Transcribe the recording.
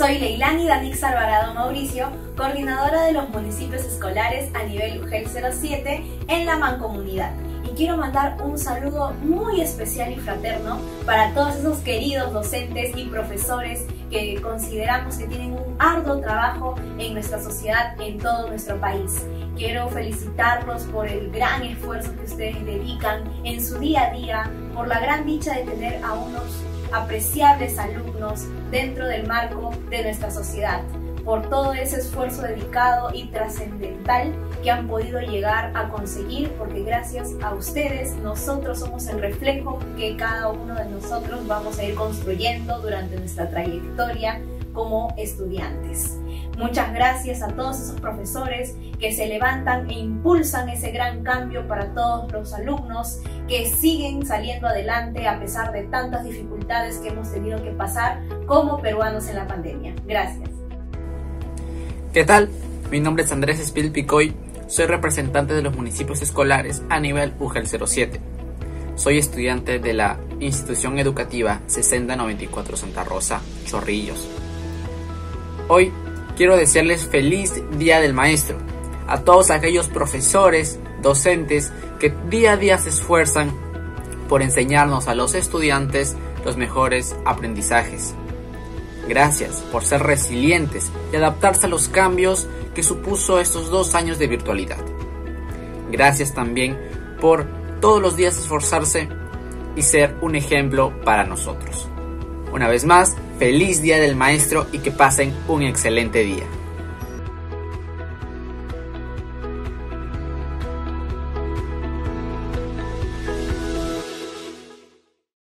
Soy Leilani Danix Alvarado Mauricio, coordinadora de los municipios escolares a nivel UGEL 07 en la Mancomunidad. Y quiero mandar un saludo muy especial y fraterno para todos esos queridos docentes y profesores que consideramos que tienen un arduo trabajo en nuestra sociedad, en todo nuestro país. Quiero felicitarlos por el gran esfuerzo que ustedes dedican en su día a día, por la gran dicha de tener a unos apreciables alumnos dentro del marco de nuestra sociedad, por todo ese esfuerzo dedicado y trascendental que han podido llegar a conseguir, porque gracias a ustedes nosotros somos el reflejo que cada uno de nosotros vamos a ir construyendo durante nuestra trayectoria como estudiantes. Muchas gracias a todos esos profesores que se levantan e impulsan ese gran cambio para todos los alumnos que siguen saliendo adelante a pesar de tantas dificultades que hemos tenido que pasar como peruanos en la pandemia. Gracias. ¿Qué tal? Mi nombre es Andrés Espil Picoy, soy representante de los municipios escolares a nivel UGEL 07. Soy estudiante de la institución educativa 6094 Santa Rosa, Chorrillos. Hoy quiero desearles feliz Día del Maestro a todos aquellos profesores, docentes que día a día se esfuerzan por enseñarnos a los estudiantes los mejores aprendizajes. Gracias por ser resilientes y adaptarse a los cambios que supuso estos 2 años de virtualidad. Gracias también por todos los días esforzarse y ser un ejemplo para nosotros. Una vez más, feliz Día del Maestro y que pasen un excelente día.